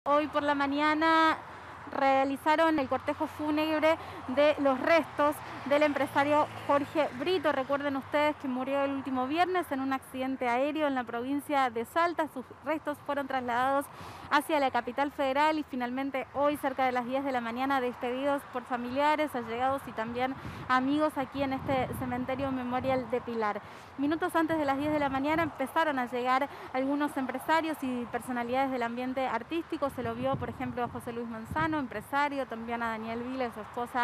Hoy por la mañana realizaron el cortejo fúnebre de los restos del empresario Jorge Brito. Recuerden ustedes que murió el último viernes en un accidente aéreo en la provincia de Salta. Sus restos fueron trasladados hacia la capital federal y finalmente hoy cerca de las 10 de la mañana despedidos por familiares, allegados y también amigos aquí en este cementerio memorial de Pilar. Minutos antes de las 10 de la mañana empezaron a llegar algunos empresarios y personalidades del ambiente artístico. Se lo vio, por ejemplo, a José Luis Manzano, empresario, también a Daniel Vila, su esposa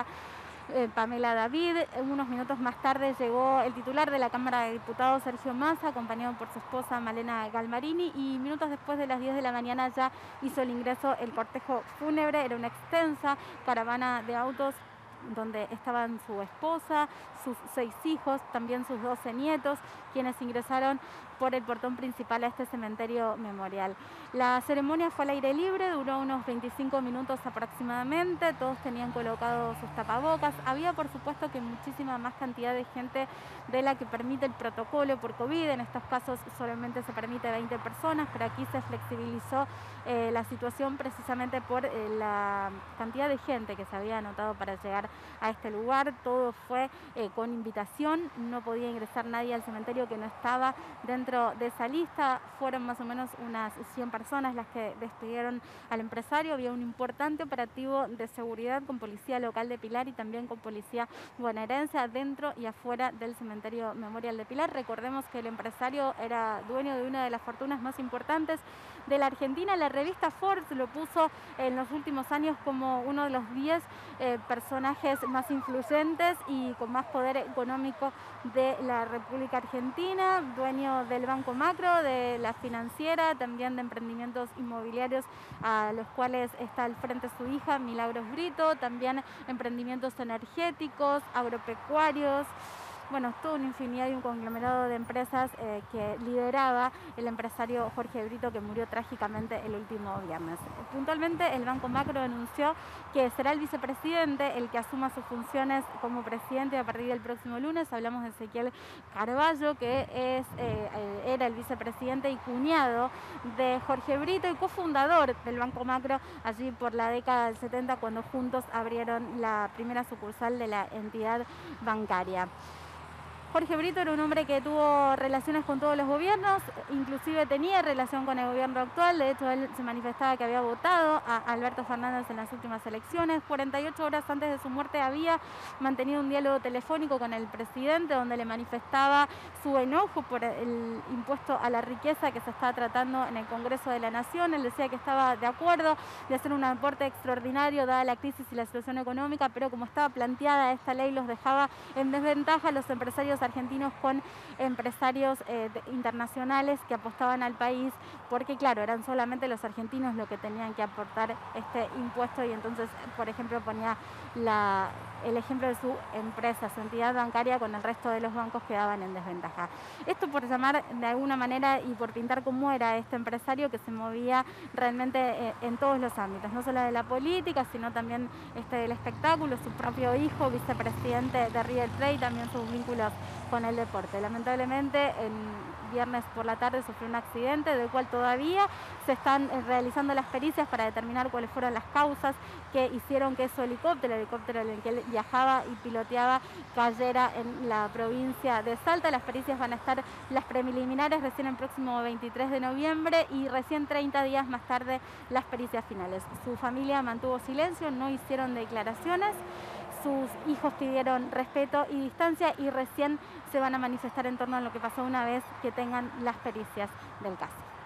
Pamela David. Unos minutos más tarde llegó el titular de la Cámara de Diputados, Sergio Massa, acompañado por su esposa Malena Galmarini, y minutos después de las 10 de la mañana ya hizo el ingreso el cortejo fúnebre. Era una extensa caravana de autos donde estaban su esposa, sus 6 hijos, también sus 12 nietos, quienes ingresaron por el portón principal a este cementerio memorial. La ceremonia fue al aire libre, duró unos 25 minutos aproximadamente, todos tenían colocados sus tapabocas. Había, por supuesto, que muchísima más cantidad de gente de la que permite el protocolo por COVID. En estos casos solamente se permite 20 personas, pero aquí se flexibilizó la situación precisamente por la cantidad de gente que se había anotado para llegar a este lugar. Todo fue con invitación, no podía ingresar nadie al cementerio que no estaba dentro de esa lista. Fueron más o menos unas 100 personas las que despidieron al empresario. Había un importante operativo de seguridad con policía local de Pilar y también con policía bonaerense adentro y afuera del cementerio memorial de Pilar. Recordemos que el empresario era dueño de una de las fortunas más importantes de la Argentina. La revista Forbes lo puso en los últimos años como uno de los 10 personajes más influyentes y con más poder económico de la República Argentina, dueño del Banco Macro, de la financiera, también de emprendimientos inmobiliarios a los cuales está al frente su hija Milagros Brito, también emprendimientos energéticos, agropecuarios. Bueno, toda una infinidad y un conglomerado de empresas que lideraba el empresario Jorge Brito, que murió trágicamente el último viernes. Puntualmente, el Banco Macro anunció que será el vicepresidente el que asuma sus funciones como presidente a partir del próximo lunes. Hablamos de Ezequiel Carballo, que era el vicepresidente y cuñado de Jorge Brito y cofundador del Banco Macro allí por la década del 70, cuando juntos abrieron la primera sucursal de la entidad bancaria. Jorge Brito era un hombre que tuvo relaciones con todos los gobiernos, inclusive tenía relación con el gobierno actual. De hecho, él se manifestaba que había votado a Alberto Fernández en las últimas elecciones. 48 horas antes de su muerte había mantenido un diálogo telefónico con el presidente donde le manifestaba su enojo por el impuesto a la riqueza que se está tratando en el Congreso de la Nación. Él decía que estaba de acuerdo de hacer un aporte extraordinario dada la crisis y la situación económica, pero como estaba planteada esta ley los dejaba en desventaja a los empresarios argentinos con empresarios internacionales que apostaban al país, porque claro, eran solamente los argentinos los que tenían que aportar este impuesto, y entonces, por ejemplo, ponía el ejemplo de su empresa, su entidad bancaria, con el resto de los bancos quedaban en desventaja. Esto por llamar de alguna manera y por pintar cómo era este empresario que se movía realmente en todos los ámbitos, no solo de la política, sino también del espectáculo. Su propio hijo, vicepresidente de River Plate, también sus vínculos con el deporte. Lamentablemente, el viernes por la tarde sufrió un accidente del cual todavía se están realizando las pericias para determinar cuáles fueron las causas que hicieron que su helicóptero, el helicóptero en el que él viajaba y piloteaba, cayera en la provincia de Salta. Las pericias van a estar, las preliminares, recién el próximo 23 de noviembre y recién 30 días más tarde las pericias finales. Su familia mantuvo silencio, no hicieron declaraciones. Sus hijos pidieron respeto y distancia y recién se van a manifestar en torno a lo que pasó una vez que tengan las pericias del caso.